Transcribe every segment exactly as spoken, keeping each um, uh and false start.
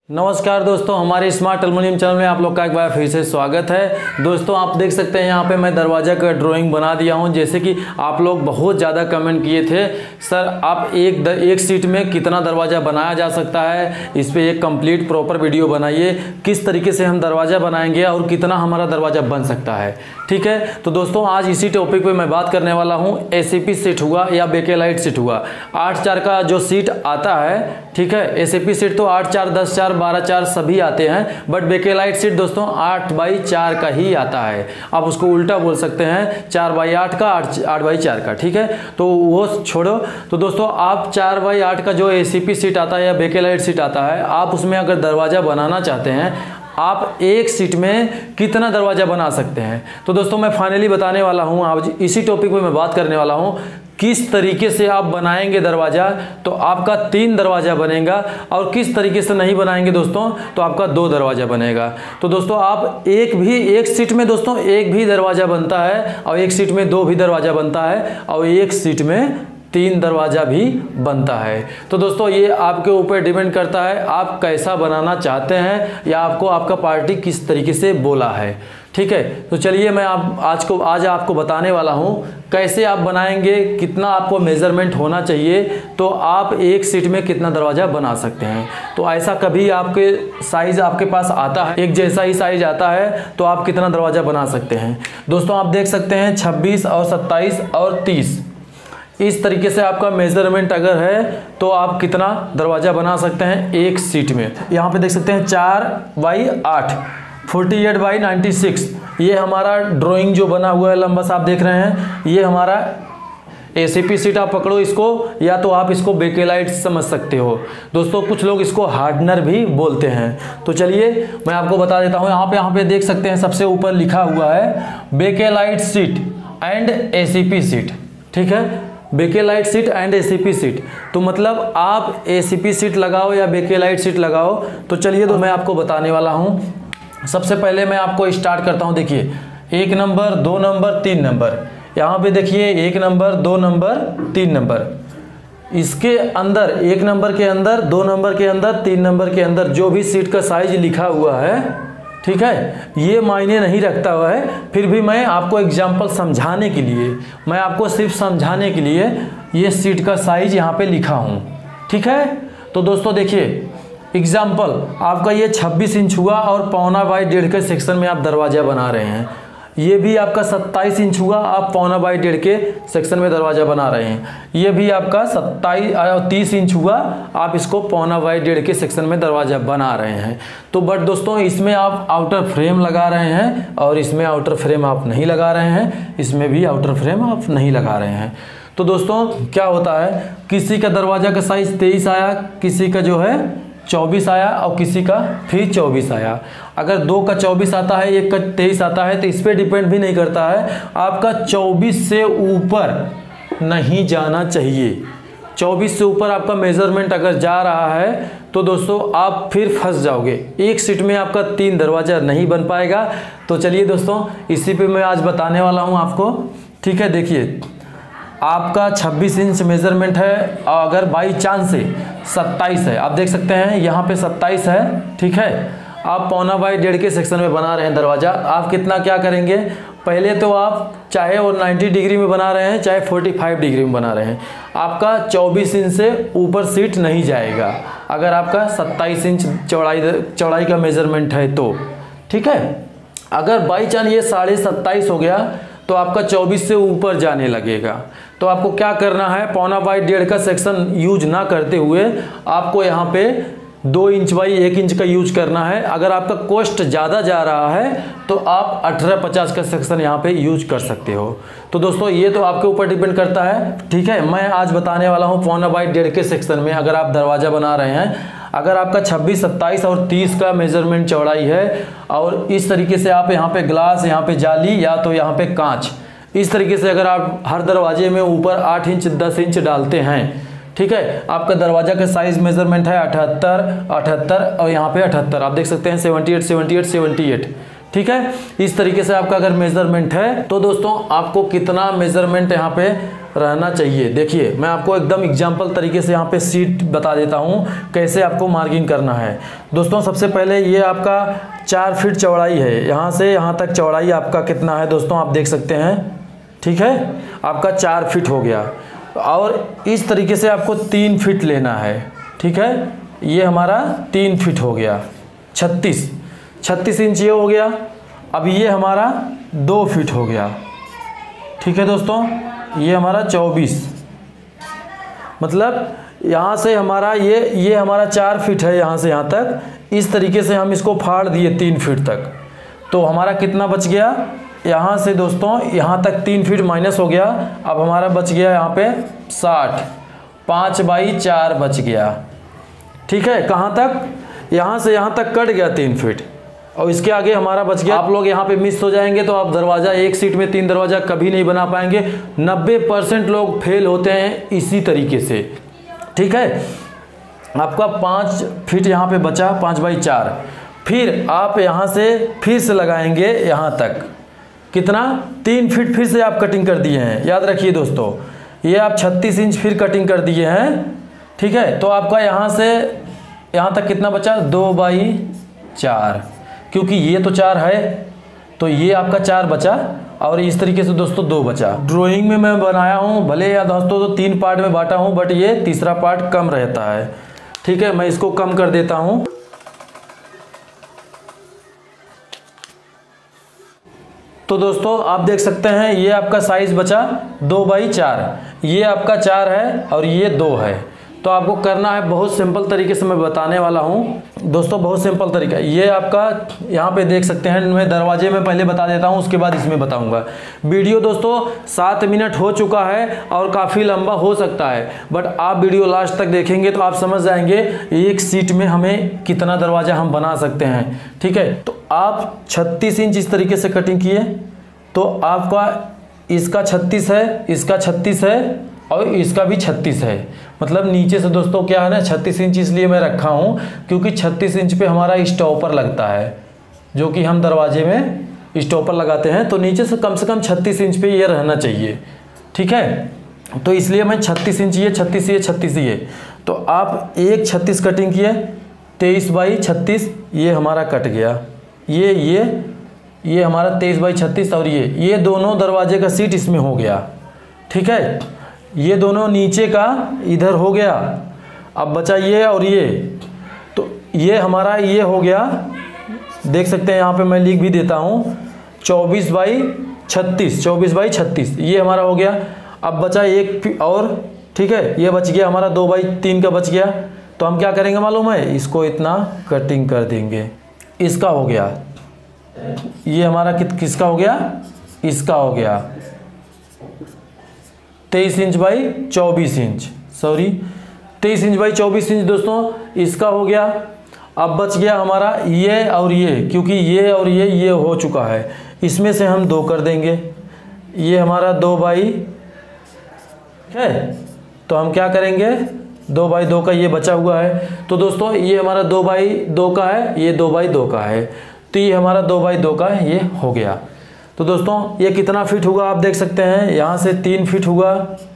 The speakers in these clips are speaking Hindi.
नमस्कार दोस्तों, हमारे स्मार्ट एल्युमिनियम चैनल में आप लोग का एक बार फिर से स्वागत है। दोस्तों आप देख सकते हैं यहाँ पे मैं दरवाज़ा का ड्राइंग बना दिया हूँ। जैसे कि आप लोग बहुत ज़्यादा कमेंट किए थे, सर आप एक द, एक सीट में कितना दरवाज़ा बनाया जा सकता है, इस पर एक कंप्लीट प्रॉपर वीडियो बनाइए, किस तरीके से हम दरवाज़ा बनाएंगे और कितना हमारा दरवाज़ा बन सकता है। ठीक है, तो दोस्तों आज इसी टॉपिक पर मैं बात करने वाला हूँ। ए सी पी सीट हुआ या बेकेलाइट सीट हुआ, आठ चार का जो सीट आता है, ठीक है, ए सी पी सीट तो आठ चार दस चार बारह चार सभी आते हैं, बट बेकेलाइट सीट दोस्तों आठ बाई चार का ही आता है। आप उसको उल्टा बोल सकते हैं, चार बाई आठ का, आठ आठ बाई चार का। ठीक है, तो वो छोड़ो। तो दोस्तों आप चार बाई आठ का जो ए सी पी सीट आता है या बेकेलाइट सीट आता है, आप उसमें अगर दरवाज़ा बनाना चाहते हैं, आप एक सीट में कितना दरवाज़ा बना सकते हैं। तो दोस्तों मैं फाइनली बताने वाला हूँ, आज इसी टॉपिक पे मैं बात करने वाला हूँ, किस तरीके से आप बनाएंगे दरवाज़ा तो आपका तीन दरवाज़ा बनेगा, और किस तरीके से नहीं बनाएंगे दोस्तों तो आपका दो दरवाज़ा बनेगा। तो दोस्तों आप एक भी एक सीट में दोस्तों एक भी दरवाज़ा बनता है, और एक सीट में दो भी दरवाज़ा बनता है, और एक सीट में तीन दरवाज़ा भी बनता है। तो दोस्तों ये आपके ऊपर डिपेंड करता है आप कैसा बनाना चाहते हैं, या आपको आपका पार्टी किस तरीके से बोला है। ठीक है, तो चलिए मैं आप आज को आज आपको बताने वाला हूँ कैसे आप बनाएंगे, कितना आपको मेज़रमेंट होना चाहिए, तो आप एक सीट में कितना दरवाज़ा बना सकते हैं। तो ऐसा कभी आपके साइज़ आपके पास आता है, एक जैसा ही साइज़ आता है, तो आप कितना दरवाज़ा बना सकते हैं। दोस्तों आप देख सकते हैं छब्बीस और सत्ताईस और तीस, इस तरीके से आपका मेज़रमेंट अगर है तो आप कितना दरवाज़ा बना सकते हैं एक सीट में। यहाँ पे देख सकते हैं चार बाई आठ, forty eight by ninety six, ये हमारा ड्राइंग जो बना हुआ है लंबा सा आप देख रहे हैं, ये हमारा ए सी पी सीट आप पकड़ो इसको, या तो आप इसको बेकेलाइट समझ सकते हो। दोस्तों कुछ लोग इसको हार्डनर भी बोलते हैं। तो चलिए मैं आपको बता देता हूँ। यहाँ पे यहाँ पे देख सकते हैं सबसे ऊपर लिखा हुआ है Bakelite sheet and A C P sheet. ठीक है, Bakelite sheet and A C P sheet, तो मतलब आप ए सी पी सीट लगाओ या बेकेलाइट सीट लगाओ। तो चलिए तो मैं आपको बताने वाला हूँ। सबसे पहले मैं आपको स्टार्ट करता हूँ। देखिए एक नंबर, दो नंबर, तीन नंबर, यहाँ पे देखिए एक नंबर, दो नंबर, तीन नंबर, इसके अंदर एक नंबर के अंदर, दो नंबर के अंदर, तीन नंबर के अंदर जो भी सीट का साइज लिखा हुआ है, ठीक है, ये मायने नहीं रखता हुआ है। फिर भी मैं आपको एग्जाम्पल समझाने के लिए, मैं आपको सिर्फ समझाने के लिए ये सीट का साइज यहाँ पे लिखा हूँ। ठीक है, तो दोस्तों देखिए एग्जाम्पल आपका ये छब्बीस इंच हुआ और पौना बाई डेढ़ के सेक्शन में आप दरवाज़ा बना रहे हैं। ये भी आपका सत्ताईस इंच हुआ, आप पौना बाई डेढ़ के सेक्शन में दरवाज़ा बना रहे हैं। ये भी आपका सत्ताईस तीस इंच हुआ, आप इसको पौना बाई डेढ़ के सेक्शन में दरवाज़ा बना रहे हैं। तो बट दोस्तों इसमें आप आउटर फ्रेम लगा रहे हैं, और इसमें आउटर फ्रेम आप नहीं लगा रहे हैं, इसमें भी आउटर फ्रेम आप नहीं लगा रहे हैं। तो दोस्तों क्या होता है, किसी का दरवाज़ा का साइज़ तेईस आया, किसी का जो है चौबीस आया, और किसी का फिर चौबीस आया। अगर दो का चौबीस आता है, एक का तेईस आता है, तो इस पर डिपेंड भी नहीं करता है। आपका चौबीस से ऊपर नहीं जाना चाहिए। चौबीस से ऊपर आपका मेज़रमेंट अगर जा रहा है तो दोस्तों आप फिर फंस जाओगे, एक सीट में आपका तीन दरवाज़ा नहीं बन पाएगा। तो चलिए दोस्तों इसी पे मैं आज बताने वाला हूँ आपको। ठीक है, देखिए आपका छब्बीस इंच मेज़रमेंट है, और अगर बाई चांस से सत्ताईस है, आप देख सकते हैं यहाँ पे सत्ताईस है। ठीक है, आप पौना बाई डेढ़ के सेक्शन में बना रहे हैं दरवाज़ा, आप कितना क्या करेंगे, पहले तो आप चाहे और नब्बे डिग्री में बना रहे हैं, चाहे पैंतालीस डिग्री में बना रहे हैं, आपका चौबीस इंच से ऊपर सीट नहीं जाएगा अगर आपका सत्ताईस इंच चौड़ाई चौड़ाई का मेज़रमेंट है तो। ठीक है, अगर बाई चांस ये साढ़े सत्ताईस हो गया तो आपका चौबीस से ऊपर जाने लगेगा। तो आपको क्या करना है, पौना बाई डेढ़ का सेक्शन यूज ना करते हुए आपको यहाँ पे दो इंच बाई एक इंच का यूज करना है। अगर आपका कॉस्ट ज़्यादा जा रहा है तो आप अठारह पचास का सेक्शन यहाँ पे यूज कर सकते हो। तो दोस्तों ये तो आपके ऊपर डिपेंड करता है। ठीक है, मैं आज बताने वाला हूँ पौना बाई डेढ़ के सेक्शन में अगर आप दरवाज़ा बना रहे हैं, अगर आपका छब्बीस, सत्ताईस और तीस का मेज़रमेंट चौड़ाई है, और इस तरीके से आप यहाँ पे ग्लास, यहाँ पे जाली, या तो यहाँ पे कांच, इस तरीके से अगर आप हर दरवाजे में ऊपर आठ इंच दस इंच डालते हैं, ठीक है, आपका दरवाजा का साइज मेज़रमेंट है अठहत्तर अठहत्तर और यहाँ पे अठहत्तर, आप देख सकते हैं seventy eight seventy eight seventy eight. ठीक है, इस तरीके से आपका अगर मेज़रमेंट है तो दोस्तों आपको कितना मेज़रमेंट यहाँ पे रहना चाहिए। देखिए मैं आपको एकदम एग्जाम्पल तरीके से यहाँ पे सीट बता देता हूँ कैसे आपको मार्किंग करना है। दोस्तों सबसे पहले ये आपका चार फीट चौड़ाई है, यहाँ से यहाँ तक चौड़ाई आपका कितना है दोस्तों आप देख सकते हैं, ठीक है, आपका चार फीट हो गया। और इस तरीके से आपको तीन फीट लेना है, ठीक है, ये हमारा तीन फीट हो गया, छत्तीस छत्तीस इंच ये हो गया। अब ये हमारा दो फीट हो गया, ठीक है दोस्तों, ये हमारा चौबीस, मतलब यहाँ से हमारा ये ये हमारा चार फीट है यहाँ से यहाँ तक, इस तरीके से हम इसको फाड़ दिए तीन फीट तक, तो हमारा कितना बच गया, यहाँ से दोस्तों यहाँ तक तीन फीट माइनस हो गया, अब हमारा बच गया यहाँ पे साठ, पाँच बाई चार बच गया, ठीक है। कहाँ तक, यहाँ से यहाँ तक कट गया तीन फीट, और इसके आगे हमारा बच गया। आप लोग यहाँ पे मिस हो जाएंगे तो आप दरवाज़ा एक सीट में तीन दरवाज़ा कभी नहीं बना पाएंगे। नब्बे परसेंट लोग फेल होते हैं इसी तरीके से, ठीक है। आपका पाँच फीट यहाँ पे बचा, पाँच बाई चार, फिर आप यहाँ से फिर से लगाएंगे यहाँ तक, कितना, तीन फीट फिर से आप कटिंग कर दिए हैं। याद रखिए दोस्तों, ये आप छत्तीस इंच फिर कटिंग कर दिए हैं, ठीक है। तो आपका यहाँ से यहाँ तक कितना बचा, दो बाई चार, क्योंकि ये तो चार है तो ये आपका चार बचा, और इस तरीके से दोस्तों दो बचा। ड्राइंग में मैं बनाया हूँ भले या दोस्तों तो तीन पार्ट में बांटा हूँ, बट ये तीसरा पार्ट कम रहता है, ठीक है। मैं इसको कम कर देता हूँ। तो दोस्तों आप देख सकते हैं ये आपका साइज बचा दो बाई चार, ये आपका चार है और ये दो है। तो आपको करना है बहुत सिंपल तरीके से मैं बताने वाला हूँ दोस्तों, बहुत सिंपल तरीका। ये आपका यहाँ पे देख सकते हैं, मैं दरवाजे में पहले बता देता हूँ, उसके बाद इसमें बताऊँगा। वीडियो दोस्तों सात मिनट हो चुका है और काफ़ी लंबा हो सकता है, बट आप वीडियो लास्ट तक देखेंगे तो आप समझ जाएंगे एक सीट में हमें कितना दरवाज़ा हम बना सकते हैं, ठीक है। तो आप छत्तीस इंच इस तरीके से कटिंग किए, तो आपका इसका छत्तीस है, इसका छत्तीस है और इसका भी छत्तीस है, मतलब नीचे से दोस्तों क्या है ना छत्तीस इंच इसलिए मैं रखा हूँ क्योंकि छत्तीस इंच पे हमारा स्टॉपर लगता है, जो कि हम दरवाजे में स्टॉपर लगाते हैं, तो नीचे से कम से कम छत्तीस इंच पे ये रहना चाहिए, ठीक है। तो इसलिए मैं छत्तीस इंच ये छत्तीस ये छत्तीस ये, तो आप एक छत्तीस कटिंग किए, तेईस बाई छत्तीस ये हमारा कट गया, ये ये ये हमारा तेईस बाई छत्तीस, और ये ये दोनों दरवाजे का सीट इसमें हो गया, ठीक है। ये दोनों नीचे का इधर हो गया, अब बचा ये और ये, तो ये हमारा ये हो गया, देख सकते हैं यहाँ पे मैं लिख भी देता हूँ, चौबीस बाई छत्तीस, चौबीस बाई छत्तीस ये हमारा हो गया। अब बचा एक और, ठीक है, ये बच गया हमारा दो बाई तीन का बच गया। तो हम क्या करेंगे मालूम है, इसको इतना कटिंग कर देंगे, इसका हो गया, ये हमारा कि, किसका हो गया, इसका हो गया तेईस इंच बाई चौबीस इंच, सॉरी तेईस इंच बाई चौबीस इंच दोस्तों इसका हो गया। अब बच गया हमारा ये और ये, क्योंकि ये और ये ये हो चुका है, इसमें से हम दो कर देंगे, ये हमारा दो बाई, ठीक है। तो हम क्या करेंगे, दो बाई दो का ये बचा हुआ है, तो दोस्तों ये हमारा दो बाई दो का है, ये दो बाई दो का है, तो ये हमारा दो बाई दो का है, ये हो गया। तो दोस्तों ये कितना फीट होगा आप देख सकते हैं, यहाँ से तीन फीट होगा,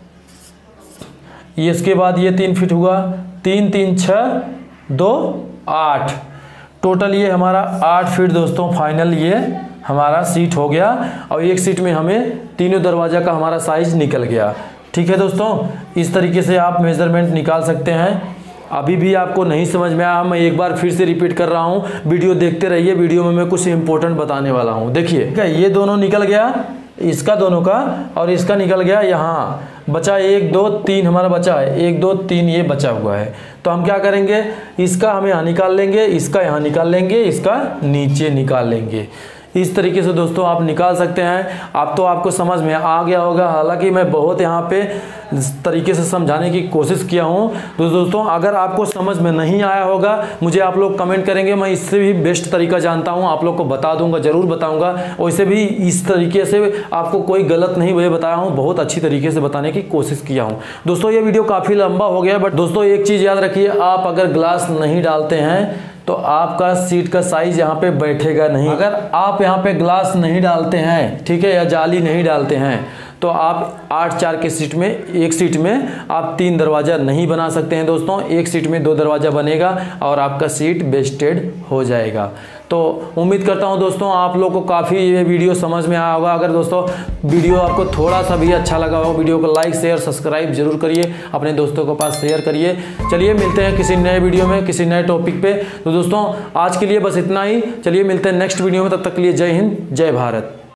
ये इसके बाद ये तीन फीट होगा, तीन तीन छः दो आठ, टोटल ये हमारा आठ फीट दोस्तों फाइनल ये हमारा सीट हो गया, और एक सीट में हमें तीनों दरवाज़ा का हमारा साइज निकल गया, ठीक है दोस्तों। इस तरीके से आप मेज़रमेंट निकाल सकते हैं। अभी भी आपको नहीं समझ में आया, मैं एक बार फिर से रिपीट कर रहा हूँ, वीडियो देखते रहिए, वीडियो में मैं कुछ इंपॉर्टेंट बताने वाला हूँ। देखिए ठीक है, ये दोनों निकल गया, इसका दोनों का और इसका निकल गया, यहाँ बचा एक दो तीन हमारा बचा है, एक दो तीन ये बचा हुआ है। तो हम क्या करेंगे, इसका हम यहाँ निकाल लेंगे, इसका यहाँ निकाल लेंगे, इसका नीचे निकाल लेंगे। इस तरीके से दोस्तों आप निकाल सकते हैं। आप तो आपको समझ में आ गया होगा, हालांकि मैं बहुत यहाँ पे तरीके से समझाने की कोशिश किया हूँ। तो दोस्तों अगर आपको समझ में नहीं आया होगा, मुझे आप लोग कमेंट करेंगे, मैं इससे भी बेस्ट तरीका जानता हूँ, आप लोग को बता दूंगा, ज़रूर बताऊँगा। वैसे भी इस तरीके से आपको कोई गलत नहीं मुझे बताया हूँ, बहुत अच्छी तरीके से बताने की कोशिश किया हूँ। दोस्तों ये वीडियो काफ़ी लंबा हो गया, बट दोस्तों एक चीज़ याद रखिए, आप अगर ग्लास नहीं डालते हैं तो आपका सीट का साइज यहाँ पे बैठेगा नहीं। अगर आप यहाँ पे ग्लास नहीं डालते हैं, ठीक है, या जाली नहीं डालते हैं, तो आप आठ चार के सीट में एक सीट में आप तीन दरवाज़ा नहीं बना सकते हैं दोस्तों। एक सीट में दो दरवाज़ा बनेगा और आपका सीट वेस्टेड हो जाएगा। तो उम्मीद करता हूं दोस्तों आप लोग को काफ़ी ये वीडियो समझ में आया होगा। अगर दोस्तों वीडियो आपको थोड़ा सा भी अच्छा लगा हो, वीडियो को लाइक शेयर सब्सक्राइब जरूर करिए, अपने दोस्तों के पास शेयर करिए। चलिए मिलते हैं किसी नए वीडियो में किसी नए टॉपिक पे। तो दोस्तों आज के लिए बस इतना ही। चलिए मिलते हैं नेक्स्ट वीडियो में, तब तक के लिए जय हिंद जय भारत।